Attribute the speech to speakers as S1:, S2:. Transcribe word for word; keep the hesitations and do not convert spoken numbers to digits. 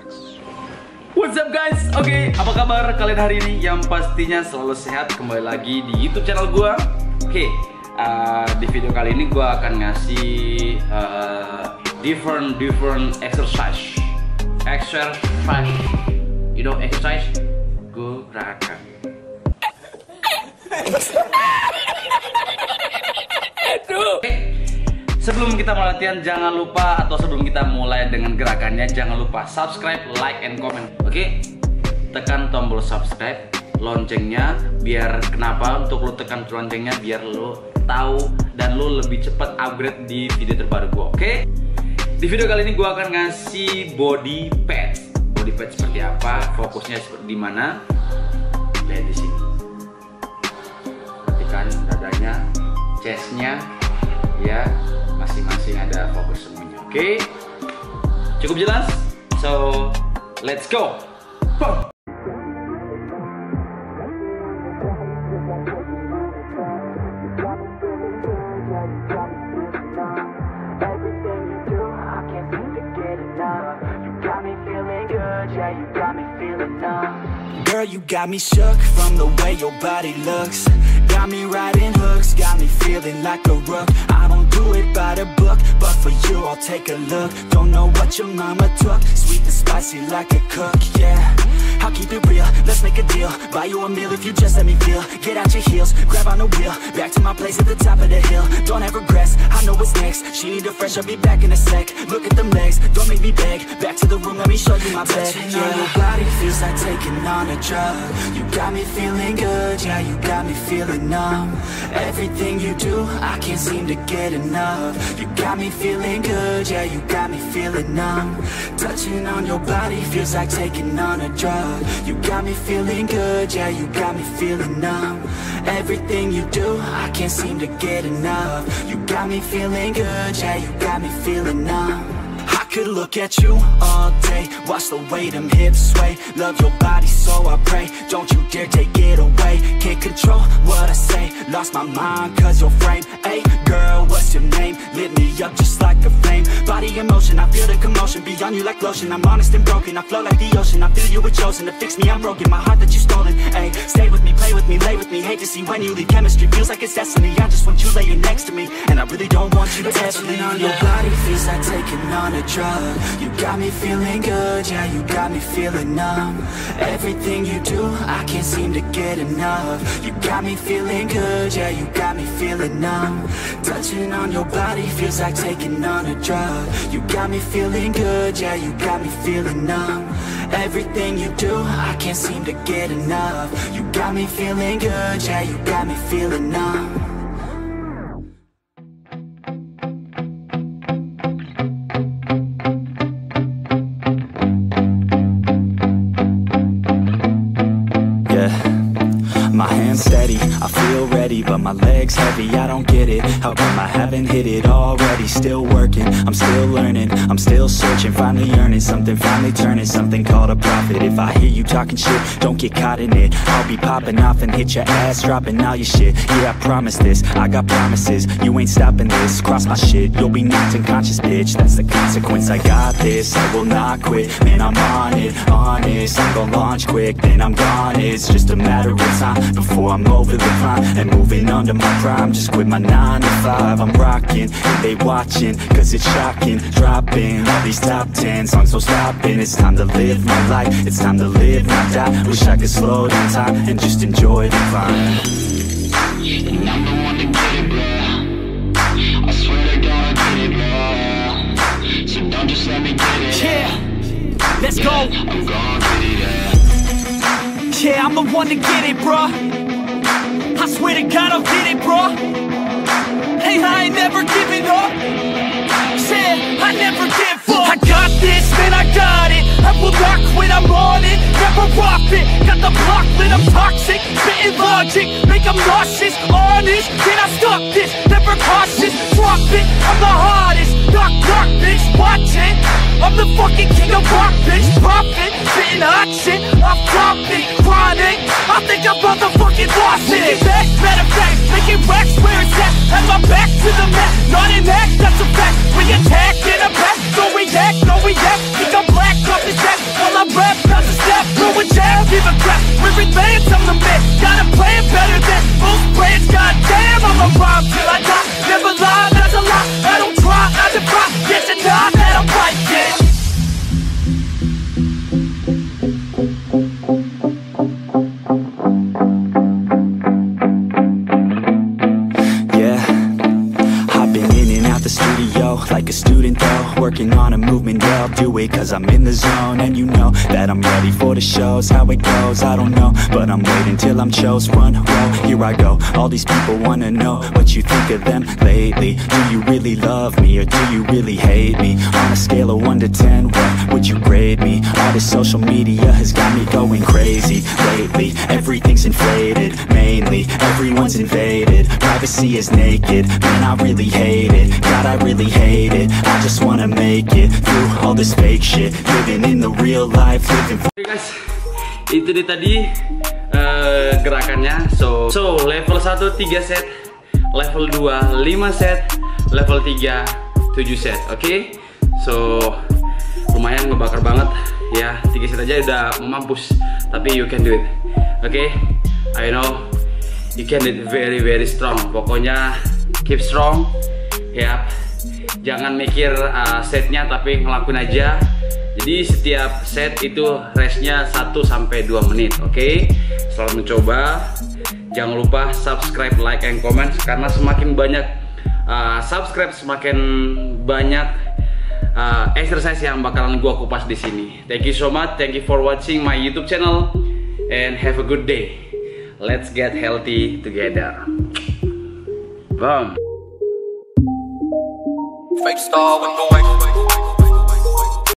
S1: What's up guys? Oke, okay, apa kabar kalian hari ini? Yang pastinya selalu sehat. Kembali lagi di YouTube channel gua. Oke, okay, uh, di video kali ini gua akan ngasih uh, different different exercise. Exercise, you know exercise? Gerakan. Sebelum kita mulai latihan, jangan lupa, atau sebelum kita mulai dengan gerakannya, jangan lupa subscribe, like, and comment. Oke? Okay? Tekan tombol subscribe, loncengnya, biar kenapa? Untuk lo tekan loncengnya, biar lo tahu dan lo lebih cepat upgrade di video terbaru gue. Oke? Okay? Di video kali ini gue akan ngasih body pads. Body pads seperti apa? Fokusnya seperti di mana? Lihat di sini. Perhatikan dadanya, chestnya, ya. Masing-masing ada fokus semuanya. Oke, okay? Cukup jelas? So, let's go. Boom.
S2: Girl, you got me shook from the way your body looks. Got me riding hooks, got me feeling like a rook. I don't do it by the book, but for you I'll take a look. Don't know what your mama took, sweet and spicy like a cook, yeah. I'll keep it real, let's make a deal. Buy you a meal if you just let me feel. Get out your heels, grab on the wheel. Back to my place at the top of the hill. Don't have regrets, I know what's next. She need a fresh, I'll be back in a sec. Look at them legs, don't make me beg. Back to the room, let me show you my bed. Touching on your body feels like taking on a drug. You got me feeling good, yeah, you got me feeling numb. Everything you do, I can't seem to get enough. You got me feeling good, yeah, you got me feeling numb. Touching on your body feels like taking on a drug. You got me feeling good, yeah, you got me feeling numb. Everything you do, I can't seem to get enough. You got me feeling good, yeah, you got me feeling numb. I could look at you all day, watch the way them hips sway. Love your body, so I pray, don't you dare take it away. Can't control what I say, lost my mind cause your frame. Hey girl, what's your name? Lit me up just like a flame. Body in motion, I feel the commotion. Beyond you like lotion, I'm honest and broken. I flow like the ocean, I feel you were chosen to fix me, I'm broken. My heart that you stolen, hey. Stay with me, play with me, lay with me. Hate to see when you leave, chemistry feels like it's destiny. I just want you laying next to me, and I really don't want you to ever leave. On your body feels like taking on a drug. You got me feeling good, yeah, you got me feeling numb. Everything you do, I can't seem to get enough. You got me feeling good, yeah, you got me feeling numb. Touching on your body feels like taking on a drug. You got me feeling good, yeah, you got me feeling numb. Everything you do, I can't seem to get enough. You got me feeling good, yeah, you got me feeling numb. My hands steady, I feel ready, but my legs heavy, I don't get it. How come I haven't hit it already? Still working, I'm still learning, I'm still searching, finally earning something, finally turning something called a profit. If I hear you talking shit, don't get caught in it. I'll be popping off and hit your ass, dropping all your shit. Yeah, I promise this, I got promises, you ain't stopping this. Cross my shit, you'll be knocked unconscious, bitch. That's the consequence, I got this, I will not quit. Man, I'm on it, honest, I'm gon' launch quick, then I'm gone. It's just a matter of time before I'm over the climb and moving under my prime. Just quit my nine to five, I'm rocking and they watching, cause it's shocking. Dropping all these top ten songs, so stopping. It's time to live my life, it's time to live, not die. Wish I could slow down time and just enjoy the climb.
S3: And I'm the one to get it, bro. I swear to God I get it, bro. So don't just let me get it.
S2: Yeah, let's
S3: yeah,
S2: go.
S3: I'm gon' get it, yeah.
S2: Yeah, I'm the one to get it, bruh. I swear to God I'll get it, bruh. Hey, I ain't never giving up. Yeah, I never give up. I got this, man, I got it. I will not quit, I'm on it. Never rock it. Got the block lit, I'm toxic. Spitting logic, make them nauseous. Honest, can I stop this? Never cautious, drop it. I'm the hardest. Knock, knock, bitch, watch it. I'm the fucking king of rock, bitch. Profit, spitting hot shit. Off topic, chronic. I think I'm motherfucking lost it. Making back, matter of fact, making racks where it's at. Have my back to the mat, not an act, that's a fact. We attack in a pack, don't react, no react. Think I'm black, off his back. a crap. We're advanced, I'm the man. Got a plan better than most brands. Goddamn, I'ma rhyme till I die. Never lie, that's a lie. I don't try, I defy. Get to die that I'm right, yeah. Like a student though, working on a movement, yeah, I'll do it cause I'm in the zone. And you know that I'm ready for the shows. How it goes, I don't know, but I'm waiting till I'm chose. Front row, here I go. All these people wanna know what you think of them lately. Do you really love me or do you really hate me? On a scale of one to ten, what would you grade me? All this social media has got me going crazy lately. Everything's inflated, mainly everyone's invaded. Privacy is naked, man, I really hate it. God, I really hate it. I just wanna make it through all this fake shit. Living in the real life, living for...
S1: Oke guys, itu dia tadi uh, gerakannya. So, so level satu tiga set, level dua lima set, level tiga tujuh set. Oke, okay? So lumayan ngebakar banget ya. Tiga set aja udah mampus, tapi you can do it. Oke, okay? I know you can do it very very strong. Pokoknya keep strong ya. Jangan mikir uh, setnya, tapi ngelakuin aja. Jadi setiap set itu restnya satu sampai dua menit. Oke, okay? Selamat mencoba. Jangan lupa subscribe, like, and comment. Karena semakin banyak uh, subscribe, semakin banyak uh, exercise yang bakalan gua kupas di sini. Thank you so much. Thank you for watching my YouTube channel and have a good day. Let's get healthy together. Boom.
S4: Fake star with no way.